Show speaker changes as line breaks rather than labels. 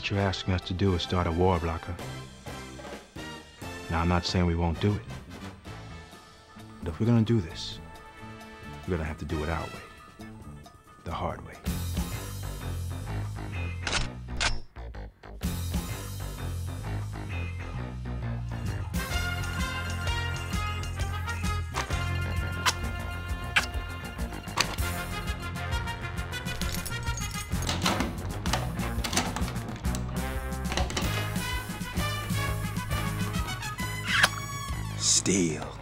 what you're asking us to do is start a war, Blanca. Now, I'm not saying we won't do it. But if we're gonna do this, we're gonna have to do it our way. The hard way.
Steel.